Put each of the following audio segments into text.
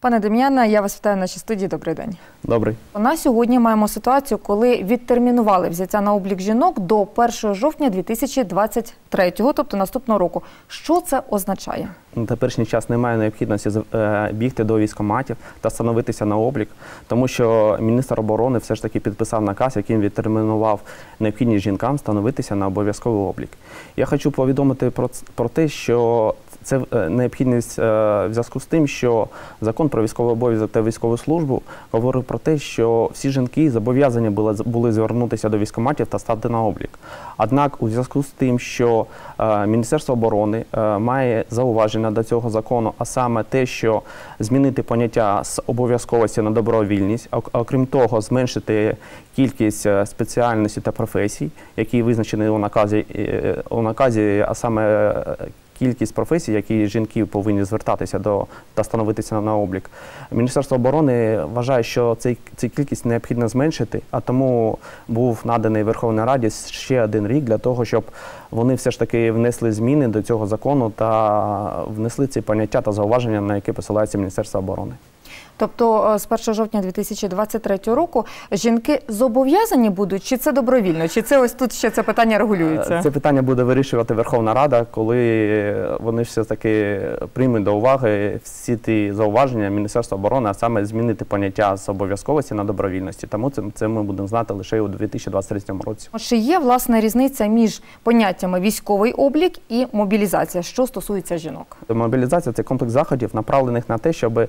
Пане Дем'яне, я вас вітаю в нашій студії. Добрий день. Добрий. На сьогодні маємо ситуацію, коли відтермінували взяття на облік жінок до 1 жовтня 2023, тобто наступного року. Що це означає? На теперішній час немає необхідності бігти до військкоматів та становитися на облік, тому що міністр оборони все ж таки підписав наказ, яким відтермінував необхідність жінкам становитися на обов'язковий облік. Я хочу повідомити про те, що це необхідність в зв'язку з тим, що закон про військовий обов'язок та військову службу говорив про те, що всі жінки зобов'язані були звернутися до військкоматів та стати на облік. Однак у зв'язку з тим, що Міністерство оборони має зауваження до цього закону, а саме те, що змінити поняття з обов'язковості на добровільність, окрім того, зменшити кількість спеціальностей та професій, які визначені у наказі, а саме кількість професій, які жінки повинні звертатися та становитися на облік. Міністерство оборони вважає, що цю кількість необхідно зменшити, а тому був наданий Верховній Раді ще один рік для того, щоб вони все ж таки внесли зміни до цього закону та внесли ці поняття та зауваження, на які посилається Міністерство оборони. Тобто з 1 жовтня 2023 року жінки зобов'язані будуть, чи це добровільно, чи це ось тут ще це питання регулюється? Це питання буде вирішувати Верховна Рада, коли вони все-таки приймуть до уваги всі ті зауваження Міністерства оборони, а саме змінити поняття з обов'язковості на добровільності. Тому це ми будемо знати лише у 2023 році. Чи є, власне, різниця між поняттями військовий облік і мобілізація, що стосується жінок? Мобілізація – це комплекс заходів, направлених на те, щоб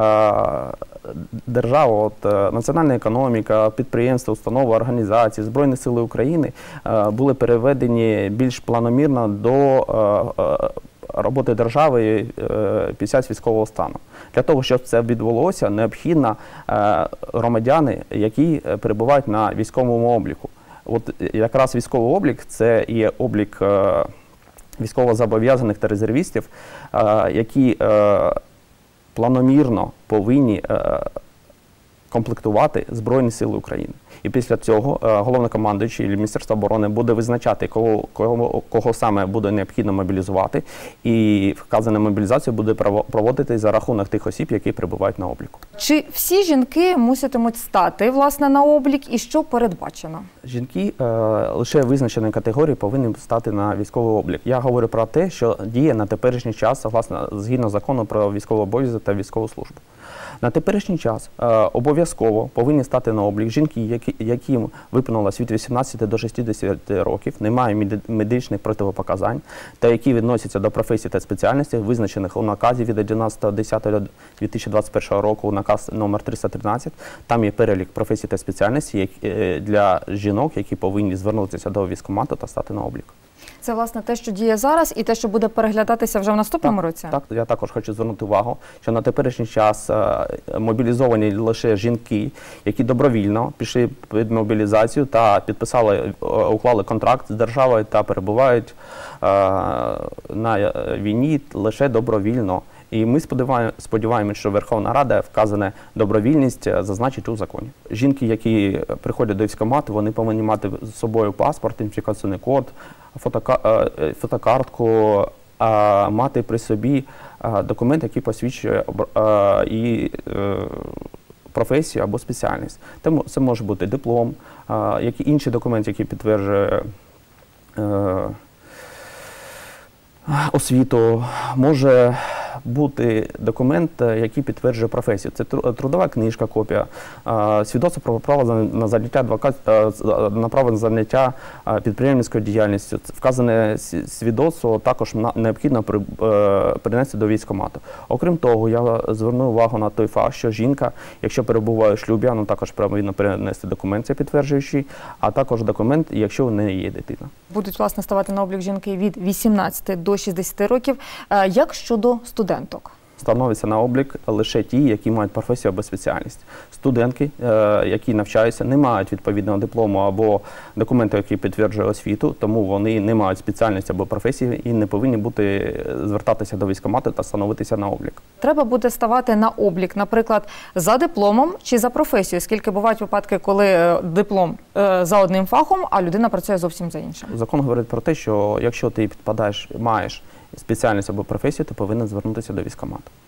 держава, національна економіка, підприємства, установи, організації, Збройні Сили України були переведені більш планомірно до роботи держави під час військового стану. Для того, щоб це відбулося, необхідно громадяни, які перебувають на військовому обліку. От якраз військовий облік – це є облік військовозобов'язаних та резервістів, які планомірно повинні комплектувати Збройні Сили України. І після цього головнокомандуючий Міністерство оборони буде визначати, кого саме буде необхідно мобілізувати, і вказана мобілізація буде проводити за рахунок тих осіб, які перебувають на обліку. Чи всі жінки муситимуть стати, власне, на облік, і що передбачено? Жінки лише визначеної категорії повинні стати на військовий облік. Я говорю про те, що діє на теперішній час, власне, згідно закону про військовий обов'язок та військову службу. На теперішній час обов'язково повинні стати на облік жінки, яким виповнилось від 18 до 60 років, немає медичних протипоказань, та які відносяться до професій та спеціальностей, визначених у наказі від 11.10.2021 року, наказ номер 313. Там є перелік професій та спеціальностей для жінок, які повинні звернутися до військкомату та стати на облік. Це, власне, те, що діє зараз, і те, що буде переглядатися вже в наступному році? Так, я також хочу звернути увагу, що на теперішній час мобілізовані лише жінки, які добровільно пішли під мобілізацію та підписали, уклали контракт з державою та перебувають на війні лише добровільно. І ми сподіваємося, що Верховна Рада вказане добровільність зазначить у законі. Жінки, які приходять до військкомату, вони повинні мати з собою паспорт, ідентифікаційний код, фотокартку, мати при собі документ, який посвідчує і професію або спеціальність. Це може бути диплом, які інші документи, які підтверджує освіту, може бути документ, який підтверджує професію. Це трудова книжка, копія, свідоцтво про право на заняття підприємницькою діяльністю. Вказане свідоцтво також необхідно принести до військкомату. Окрім того, я зверну увагу на той факт, що жінка, якщо перебуває у шлюбі, вона також повинна принести документ, це підтверджуючий, а також документ, якщо в неї є дитина. Будуть, власне, ставати на облік жінки від 18 до 60 років. Як щодо студенток? Становляться на облік лише ті, які мають професію або спеціальність. Студентки, які навчаються, не мають відповідного диплому або документу, який підтверджує освіту, тому вони не мають спеціальності або професії і не повинні звертатися до військкомату та становитися на облік. Треба буде ставати на облік, наприклад, за дипломом чи за професією, оскільки бувають випадки, коли диплом за одним фахом, а людина працює зовсім за іншим. Закон говорить про те, що якщо ти маєш спеціальність або професію, ти повинен звернутися до військкомату.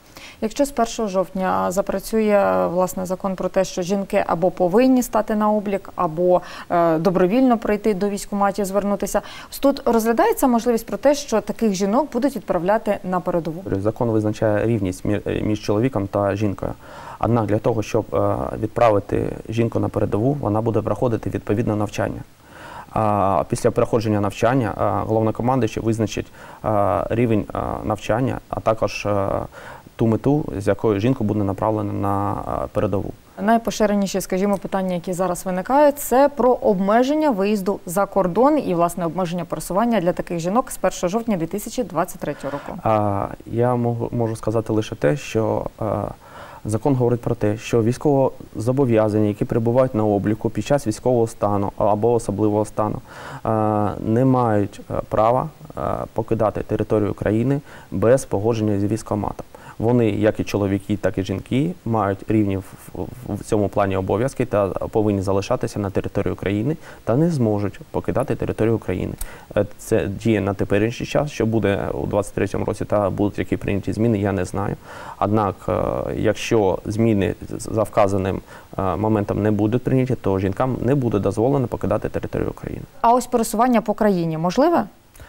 Якщо з 1 жовтня запрацює, власне, закон про те, що жінки або повинні стати на облік, або добровільно прийти до військкоматів, звернутися, тут розглядається можливість про те, що таких жінок будуть відправляти на передову? Закон визначає рівність між чоловіком та жінкою. Однак для того, щоб відправити жінку на передову, вона буде проходити відповідне навчання. Після проходження навчання головнокомандуючий визначить рівень навчання, а також ту мету, з якою жінка буде направлена на передову. Найпоширеніші, скажімо, питання, які зараз виникають, це про обмеження виїзду за кордон і, власне, обмеження пересування для таких жінок з 1 жовтня 2023 року. Я можу сказати лише те, що закон говорить про те, що військовозобов'язані, які перебувають на обліку під час військового стану або особливого стану, не мають права покидати територію країни без погодження з військкоматом. Вони, як і чоловіки, так і жінки, мають рівні в цьому плані обов'язки та повинні залишатися на території України та не зможуть покидати територію України. Це діє на теперішній час, що буде у 2023 році та будуть які прийняті зміни, я не знаю. Однак, якщо зміни за вказаним моментом не будуть прийняті, то жінкам не буде дозволено покидати територію України. А ось пересування по країні можливе?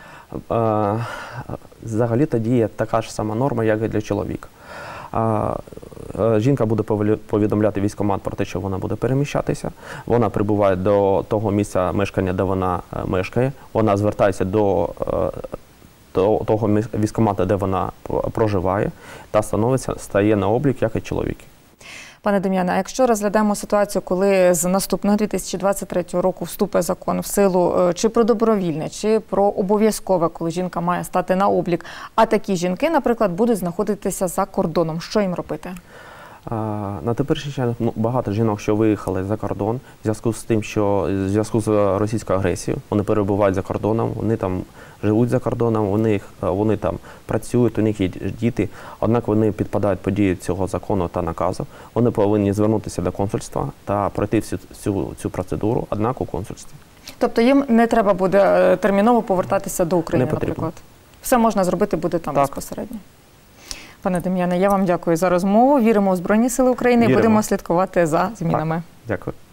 Взагалі-то діє така ж сама норма, як і для чоловіка. Жінка буде повідомляти військкомат про те, що вона буде переміщатися. Вона прибуває до того місця мешкання, де вона мешкає. Вона звертається до того військкомату, де вона проживає, та стає на облік, як і чоловіки. Пане Дем'яне, а якщо розглядаємо ситуацію, коли з наступного 2023 року вступить закон в силу чи про добровільне, чи про обов'язкове, коли жінка має стати на облік, а такі жінки, наприклад, будуть знаходитися за кордоном, що їм робити? На теперішній час багато жінок, що виїхали за кордон, в зв'язку з російською агресією, вони перебувають за кордоном, вони там живуть за кордоном, вони там працюють, у них є діти, однак вони підпадають під дію цього закону та наказу. Вони повинні звернутися до консульства та пройти всю цю процедуру, однак у консульстві. Тобто їм не треба буде терміново повертатися до України, наприклад? Все можна зробити буде там безпосередньо. Пане Дем'яне, я вам дякую за розмову. Віримо в Збройні Сили України і будемо слідкувати за змінами. Дякую.